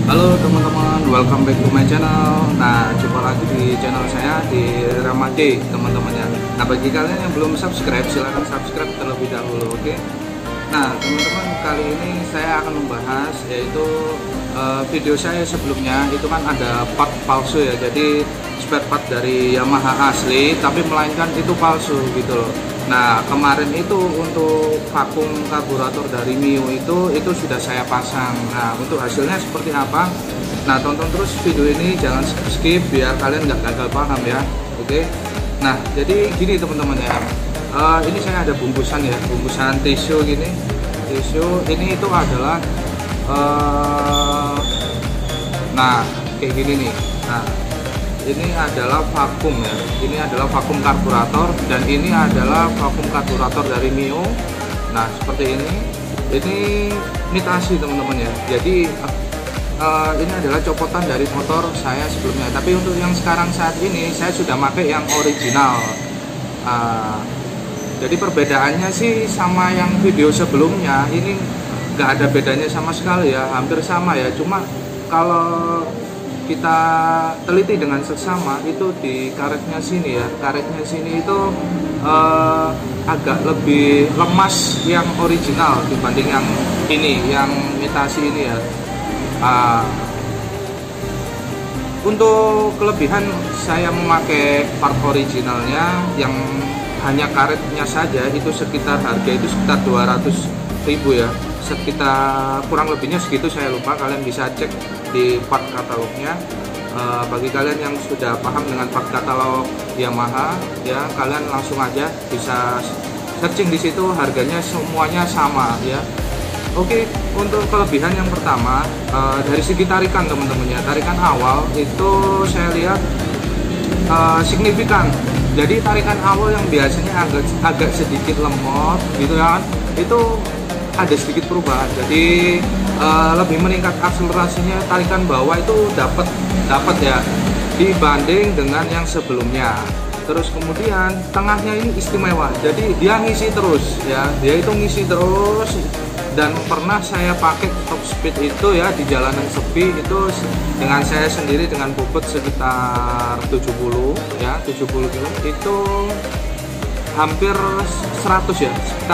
Halo teman-teman, welcome back to my channel. Nah, jumpa lagi di channel saya di Ramade teman-teman ya. Nah, bagi kalian yang belum subscribe, silahkan subscribe terlebih dahulu, oke? Nah, teman-teman, kali ini saya akan membahas yaitu video saya sebelumnya itu kan ada part palsu ya. Jadi spare part dari Yamaha asli, tapi melainkan itu palsu gitu loh. Nah, kemarin itu untuk vakum karburator dari Mio itu sudah saya pasang. Nah, untuk hasilnya seperti apa? Nah, tonton terus video ini, jangan skip biar kalian nggak gagal paham ya. Oke. Nah, jadi gini teman-teman ya. Ini saya ada bungkusan ya, bungkusan tisu gini. Tisu ini itu adalah nah, kayak gini nih. Nah, ini adalah vakum ya, ini adalah vakum karburator, dan ini adalah vakum karburator dari Mio. Nah, seperti ini imitasi teman-teman ya. Jadi ini adalah copotan dari motor saya sebelumnya, tapi untuk yang sekarang saat ini saya sudah pakai yang original. Jadi perbedaannya sih sama yang video sebelumnya, ini nggak ada bedanya sama sekali ya, hampir sama ya. Cuma kalau kita teliti dengan seksama itu di karetnya sini ya, karetnya sini itu agak lebih lemas yang original dibanding yang ini, yang imitasi ini ya. Untuk kelebihan saya memakai part originalnya yang hanya karetnya saja itu sekitar harga itu sekitar 200.000 ya, sekitar kurang lebihnya segitu, saya lupa, kalian bisa cek di part katalognya. Bagi kalian yang sudah paham dengan part katalog Yamaha ya, kalian langsung aja bisa searching di situ, harganya semuanya sama ya. Oke, untuk kelebihan yang pertama dari segi tarikan teman-teman ya, tarikan awal itu saya lihat signifikan. Jadi tarikan awal yang biasanya agak sedikit lemot gitu kan, itu ada sedikit perubahan. Jadi lebih meningkat akselerasinya, tarikan bawah itu dapat ya dibanding dengan yang sebelumnya. Terus kemudian tengahnya ini istimewa, jadi dia ngisi terus ya, dia itu ngisi terus. Dan pernah saya pakai top speed itu ya di jalanan sepi itu dengan saya sendiri dengan bobot sekitar 70 ya, 70 kilo itu hampir 100 ya, sekitar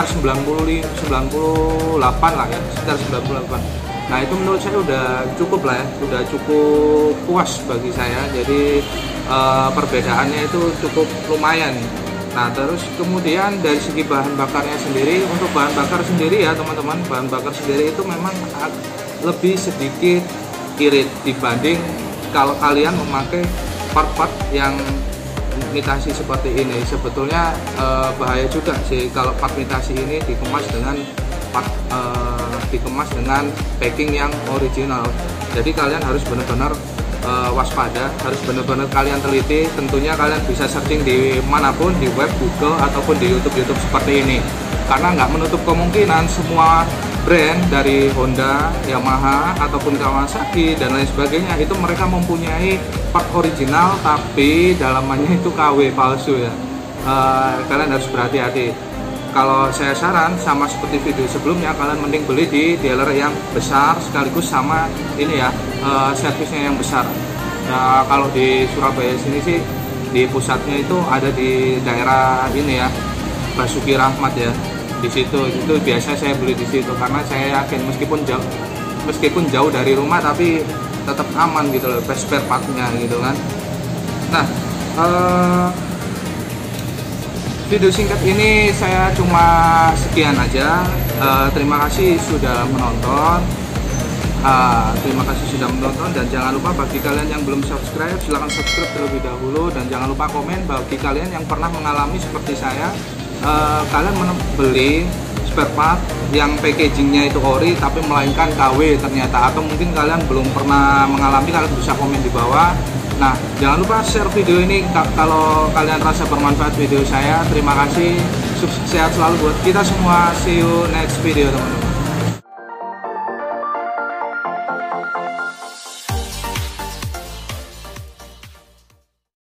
98 lah ya, sekitar 98. Nah, itu menurut saya udah cukup lah ya, udah cukup puas bagi saya. Jadi perbedaannya itu cukup lumayan. Nah, terus kemudian dari segi bahan bakarnya sendiri, untuk bahan bakar sendiri ya teman-teman, bahan bakar sendiri itu memang lebih sedikit irit dibanding kalau kalian memakai part-part yang imitasi seperti ini. Sebetulnya bahaya juga sih kalau part imitasi ini dikemas dengan packing yang original. Jadi kalian harus benar-benar waspada, harus benar-benar kalian teliti. Tentunya kalian bisa searching di manapun, di web, Google ataupun di YouTube seperti ini, karena nggak menutup kemungkinan semua brand dari Honda, Yamaha ataupun Kawasaki dan lain sebagainya itu mereka mempunyai part original tapi dalamannya itu KW palsu ya. Kalian harus berhati-hati. Kalau saya saran, sama seperti video sebelumnya, kalian mending beli di dealer yang besar sekaligus sama ini ya, servisnya yang besar. Nah, kalau di Surabaya sini sih di pusatnya itu ada di daerah ini ya, Basuki Rahmat ya. Di situ itu biasa saya beli di situ karena saya yakin meskipun jauh dari rumah tapi tetap aman gitu loh, spare partnya gitu kan. Nah, video singkat ini saya cuma sekian aja. Terima kasih sudah menonton. Dan jangan lupa bagi kalian yang belum subscribe, silahkan subscribe terlebih dahulu, dan jangan lupa komen bagi kalian yang pernah mengalami seperti saya. Kalian beli spare part yang packagingnya itu ori tapi melainkan KW ternyata, atau mungkin kalian belum pernah mengalami, kalian bisa komen di bawah. Nah, jangan lupa share video ini kalau kalian rasa bermanfaat video saya. Terima kasih, sehat selalu buat kita semua. See you next video teman-teman.